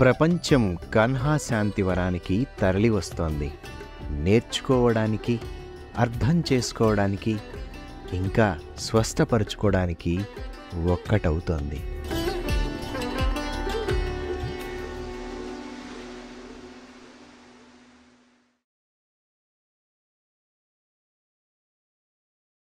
ప్రపంచం కన్హా శాంతివనానికి తరలి వస్తోంది. నేర్చుకోవడానికి, అర్థం చేసుకోవడానికి, ఇంకా స్వస్థపరుచుకోవడానికి ఒక్కటవుతోంది.